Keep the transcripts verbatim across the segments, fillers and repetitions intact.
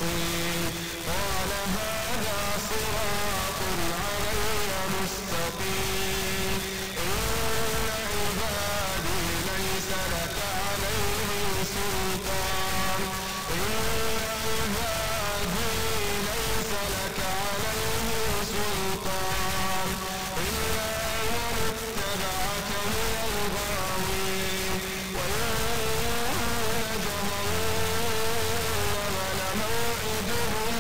المستقيم قال هذا صراط علي مستقيم إن عبادي ليس لك عليهم سلطان إن عبادي ليس لك عليهم سلطان إلا من اتبعك من الغاوين وإن جهنم لموعدهم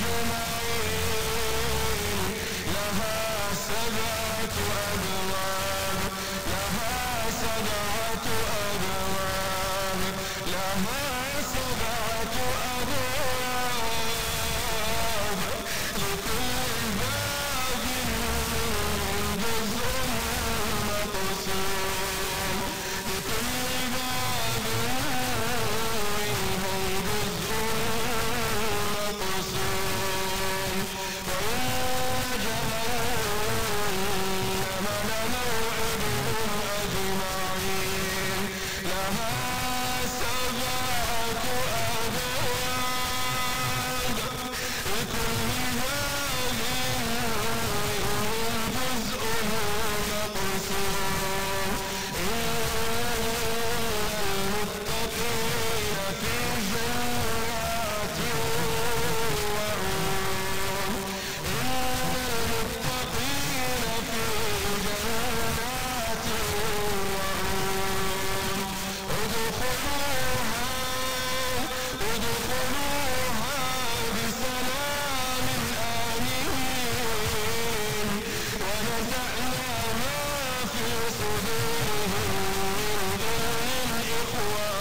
أجمعين لها سبعة أبواب لها سبعة أبواب لها سبعة أبواب لكل باب جزء مقسوم لكل باب منهم جزء مقسوم وإن جهنم لموعدهم أجمعين لها سبعة أبواب لكل باب منهم جزء مقسوم المتقين في جنات وعيون المتقين في جنات وعيون ادخلوها ادخلوها بسلام آمنين ونزعنا ما في صدورهم من غل إخوان